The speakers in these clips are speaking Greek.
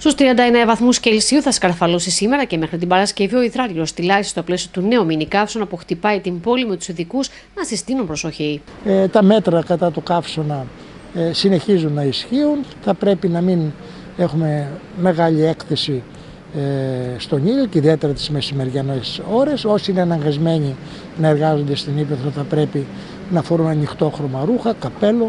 Στους 39 βαθμούς Κελσίου θα σκαρφαλώσει σήμερα και μέχρι την Παρασκευή ο υδράργυρος στη Λάρισα στο πλαίσιο του νέου μινι καύσωνα που χτυπάει την πόλη με τους ειδικούς να συστήνουν προσοχή. Τα μέτρα κατά του καύσωνα συνεχίζουν να ισχύουν. Θα πρέπει να μην έχουμε μεγάλη έκθεση στον ήλιο και ιδιαίτερα τις μεσημεριανές ώρες. Όσοι είναι αναγκασμένοι να εργάζονται στην ύπαιθρο θα πρέπει να φορούν ανοιχτόχρωμα ρούχα, καπέλο,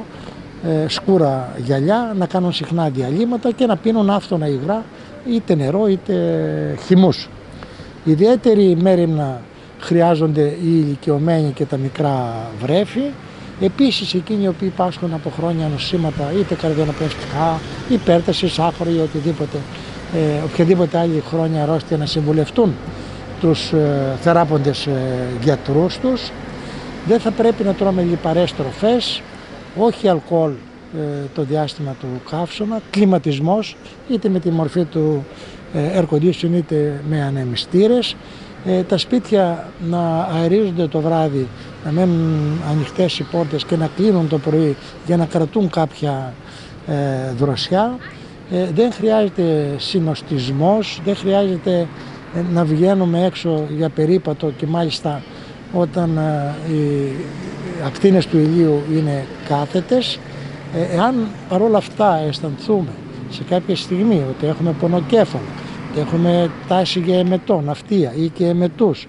σκούρα γυαλιά, να κάνουν συχνά διαλύματα και να πίνουν άφθονα υγρά, είτε νερό είτε χυμούς. Ιδιαίτερη μέριμνα χρειάζονται οι ηλικιωμένοι και τα μικρά βρέφη. Επίσης εκείνοι οι οποίοι πάσχουν από χρόνια νοσήματα, είτε καρδιοναπνευστικά, υπέρταση, σάχαρο ή οποιαδήποτε άλλη χρόνια αρρώστια, να συμβουλευτούν τους θεράποντες γιατρούς τους. Δεν θα πρέπει να τρώμε λιπαρές τροφές, όχι αλκοόλ το διάστημα του καύσωνα, κλιματισμός είτε με τη μορφή του air condition είτε με ανεμιστήρες. Τα σπίτια να αερίζονται το βράδυ, να μένουν ανοιχτές οι πόρτες και να κλείνουν το πρωί για να κρατούν κάποια δροσιά. Δεν χρειάζεται συνοστισμός, δεν χρειάζεται να βγαίνουμε έξω για περίπατο και μάλιστα όταν οι ακτίνες του ηλίου είναι κάθετες. Εάν παρόλα αυτά αισθανθούμε σε κάποια στιγμή ότι έχουμε πονοκέφαλο, ότι έχουμε τάση για εμετό, ναυτία ή και εμετούς,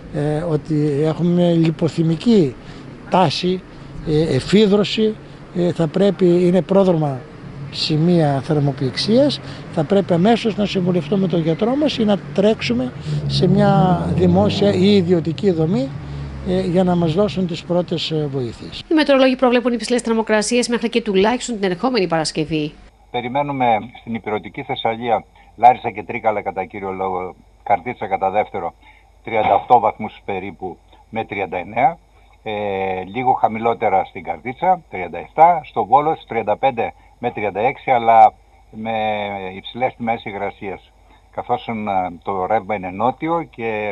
ότι έχουμε λιποθυμική τάση, εφίδρωση, θα πρέπει, είναι πρόδρομα σημεία θερμοπληξίας, θα πρέπει αμέσως να συμβουλευτούμε τον γιατρό μας ή να τρέξουμε σε μια δημόσια ή ιδιωτική δομή για να μας δώσουν τις πρώτες βοήθειες. Οι μετεωρολόγοι προβλέπουν υψηλές θερμοκρασίες μέχρι και τουλάχιστον την ερχόμενη Παρασκευή. Περιμένουμε στην ηπειρωτική Θεσσαλία, Λάρισα και Τρίκαλα κατά κύριο λόγο, Καρδίτσα κατά δεύτερο, 38 βαθμούς περίπου με 39. Λίγο χαμηλότερα στην Καρδίτσα, 37, στο Βόλος 35 με 36, αλλά με υψηλές τιμές υγρασίας. Καθώς το ρεύμα είναι νότιο και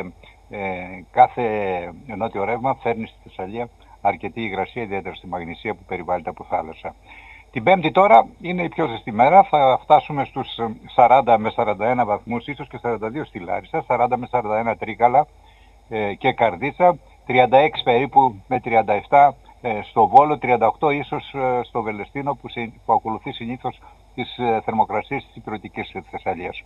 κάθε νότιο ρεύμα φέρνει στη Θεσσαλία αρκετή υγρασία, ιδιαίτερα στη Μαγνησία που περιβάλλεται από θάλασσα. Την Πέμπτη τώρα είναι η πιο ζεστή μέρα, θα φτάσουμε στους 40 με 41 βαθμούς, ίσως και 42 στη Λάρισα, 40 με 41 Τρίκαλα και Καρδίτσα, 36 περίπου με 37 στο Βόλο, 38 ίσως στο Βελεστίνο που ακολουθεί συνήθως τις θερμοκρασίες της ηπειρωτικής Θεσσαλίας.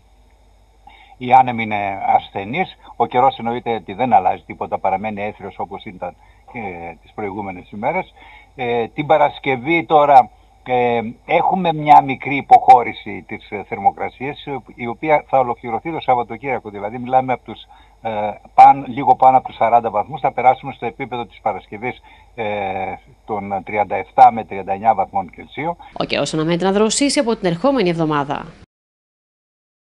Οι άνεμοι είναι ασθενείς, ο καιρός εννοείται ότι δεν αλλάζει τίποτα, παραμένει έθριος όπως ήταν τις προηγούμενες ημέρες. Την Παρασκευή τώρα έχουμε μια μικρή υποχώρηση της θερμοκρασίας, η οποία θα ολοκληρωθεί το Σαββατοκύριακο, δηλαδή μιλάμε από τους λίγο πάνω από τους 40 βαθμούς, θα περάσουμε στο επίπεδο της Παρασκευής των 37 με 39 βαθμών Κελσίου. Ο καιρός αναμένεται να δροσίσει από την ερχόμενη εβδομάδα.